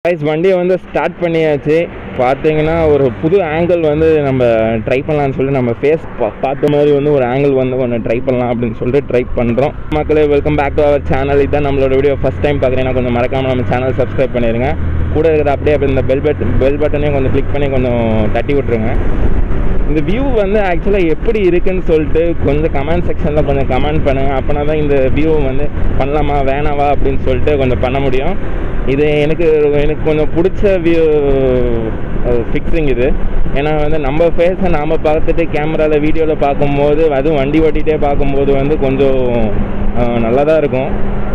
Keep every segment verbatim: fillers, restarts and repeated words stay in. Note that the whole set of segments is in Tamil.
கைஸ் வண்டியை வந்து ஸ்டார்ட் பண்ணியாச்சு. பார்த்தீங்கன்னா ஒரு புது ஆங்கிள் வந்து நம்ம ட்ரை பண்ணலான்னு சொல்லி நம்ம ஃபேஸ் பா பார்த்த மாதிரி வந்து ஒரு ஆங்கிள் வந்து ஒன்று ட்ரை பண்ணலாம் அப்படின்னு சொல்லிட்டு ட்ரை பண்ணுறோம். மக்களே welcome back to our channel. இதுதான் நம்மளோட வீடியோ ஃபஸ்ட் டைம் பார்க்குறீங்கன்னா கொஞ்சம் மறக்காமல் நம்ம சேனல் சப்ஸ்கிரைப் பண்ணிடுங்க. கூட இருக்கிற அப்படியே அப்படி இந்த பெல் பட்டன் பெல் பட்டனையும் கொஞ்சம் கிளிக் பண்ணி கொஞ்சம் தட்டி விட்ருங்க. இந்த வியூ வந்து ஆக்சுவலாக எப்படி இருக்குன்னு சொல்லிட்டு கொஞ்சம் கமெண்ட் செக்ஷனில் கொஞ்சம் கமெண்ட் பண்ணுங்கள். அப்போனா தான் இந்த வியூ வந்து பண்ணலாமா வேணாவா அப்படின்னு சொல்லிட்டு கொஞ்சம் பண்ண முடியும். இது எனக்கு எனக்கு கொஞ்சம் பிடிச்ச வியூ ஃபிக்ஸிங் இது. ஏன்னா வந்து நம்ம ஃபேஸை நாம் பார்த்துட்டு கேமராவில் வீடியோவில் பார்க்கும்போது அதுவும் வண்டி ஓட்டிகிட்டே பார்க்கும்போது வந்து கொஞ்சம் நல்லா தான் இருக்கும்.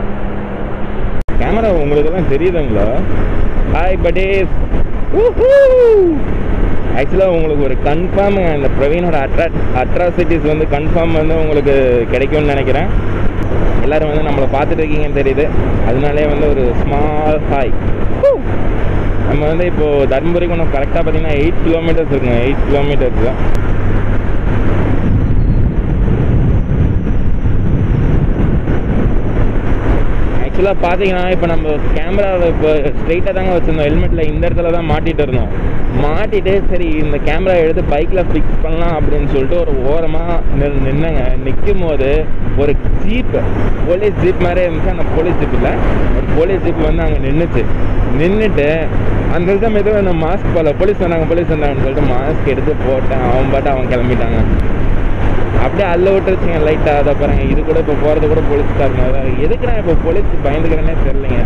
கேமரா உங்களுக்கெல்லாம் தெரியுதுங்களா? Hi buddies. ஆக்சுவலாக உங்களுக்கு ஒரு கன்ஃபார்ம் இந்த பிரவீனோட அட்ரா அட்ராசிட்டிஸ் வந்து கன்ஃபார்ம் வந்து உங்களுக்கு கிடைக்கும்னு நினைக்கிறேன். எல்லோரும் வந்து நம்மளை பார்த்துட்டு இருக்கீங்கன்னு தெரியுது. அதனாலே வந்து ஒரு ஸ்மால் ஹாய். நம்ம வந்து இப்போது தர்மபுரிக்கு ஒன்று கரெக்டாக பார்த்தீங்கன்னா எயிட் கிலோமீட்டர்ஸ் இருக்குங்க. எயிட் கிலோமீட்டர்ஸ் தான். ஆக்சுவலாக பார்த்தீங்கன்னா இப்போ நம்ம கேமராவை இப்போ ஸ்ட்ரெயிட்டாக தாங்க வச்சுருந்தோம். ஹெல்மெட்டில் இந்த இடத்துல தான் மாட்டிகிட்டு இருந்தோம். மாட்டிகிட்டு சரி இந்த கேமரா எடுத்து பைக்கில் ஃபிக்ஸ் பண்ணலாம் அப்படின்னு சொல்லிட்டு ஒரு ஓரமாக நின்று நின்னுங்க. நிற்கும் போது ஒரு ஜீப்பு, போலீஸ் ஜீப் மாதிரியே இருந்துச்சு. அந்த போலீஸ் ஜீப் இல்லை, ஒரு போலீஸ் ஜீப் வந்து அங்கே நின்றுச்சு. நின்றுட்டு அந்த இடத்துல மெதுவாக நான் மாஸ்க் போடல. போலீஸ் வந்தாங்க போலீஸ் வந்தாங்கன்னு சொல்லிட்டு மாஸ்க் எடுத்து போட்டேன். அவன் பாட்டு அவன் கிளம்பிட்டாங்க. அப்படியே அல்ல விட்டுருச்சுங்க லைட்டாக. அதை பாருங்க, இது கூட இப்போ போகிறது கூட போலீஸ்காரங்க தான். எதுக்கு நான் இப்போ போலீஸ்க்கு பயந்துக்கிறேன்னே தெரியலைங்க.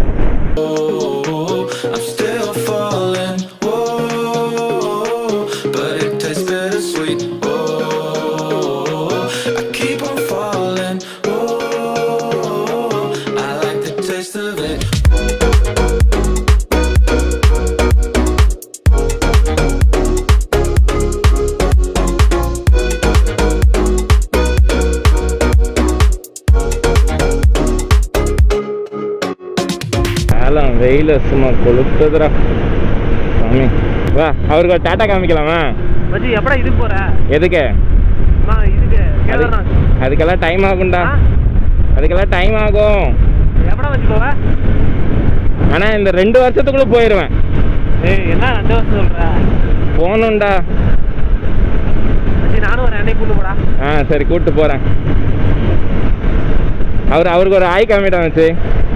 வெயில சும்மா கொளுத்துதுரா சாமி. வா அவருக்கு ஒரு டாட்டா காமிக்கலாமா? எப்படா இது போற? எதுக்கு? அதுக்கெல்லாம் டைம் ஆகும்டா. அதுக்கெல்லாம் டைம் ஆகும். எப்படா வச்சு போவ? ஆனா இந்த ரெண்டு வருஷத்துக்குள்ள போயிடுவேன். என்ன ரெண்டு வருஷம் சொல்ற? போகணும்டா. நானும் ஒரு அன்னைக்கு கூட்டு போடா. ஆ சரி கூப்பிட்டு போறேன். அவர் அவருக்கு ஒரு ஆய் காமிட்டா வச்சு.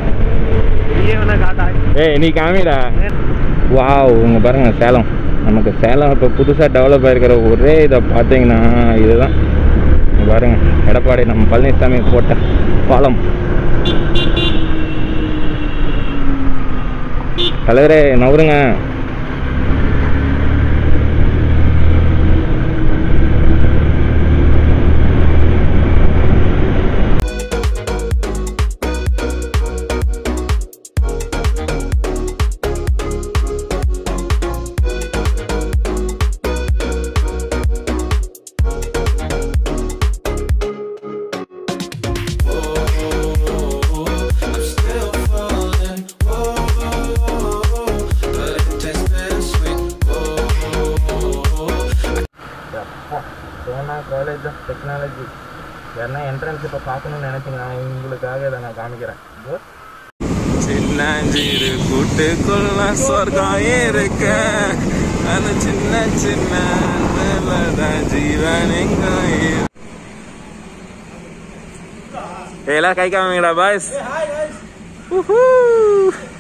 ஏய் நீ காமிடா. வாவ் உங்க பாருங்க சேலம். நமக்கு சேலம் இப்போ புதுசாக டெவலப் ஆகிருக்கிற ஒரே இதை பார்த்தீங்கன்னா இதுதான் பாருங்க. எடப்பாடி நம்ம பழனிசாமி போட்ட பாலம். தலைவரே நவருங்க. காலேஜ் ஆஃப் டெக்னாலஜி யாருன்னா என்ட்ரன்ஸ் இப்போ பார்க்கணும்னு நினைச்சிங்கன்னா உங்களுக்காக இதை நான் காமிக்கிறேன். சின்னஞ்சிறு கூட்டுக்குள்ள சொர்க்கம் இருக்க அந்த சின்ன சின்ன ஜீவன் எங்க எல்லாம் கை காமிங்களா பாய்ஸ்?